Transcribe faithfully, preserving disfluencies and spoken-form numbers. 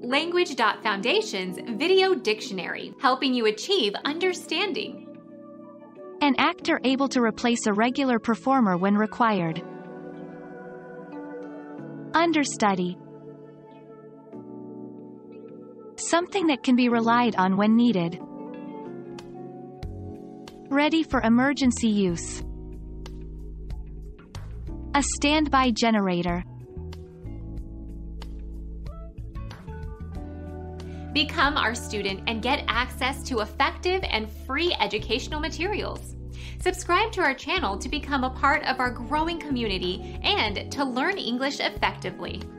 Language dot Foundation's Video Dictionary, helping you achieve understanding. An actor able to replace a regular performer when required. Understudy. Something that can be relied on when needed. Ready for emergency use. A standby generator. Become our student and get access to effective and free educational materials. Subscribe to our channel to become a part of our growing community and to learn English effectively.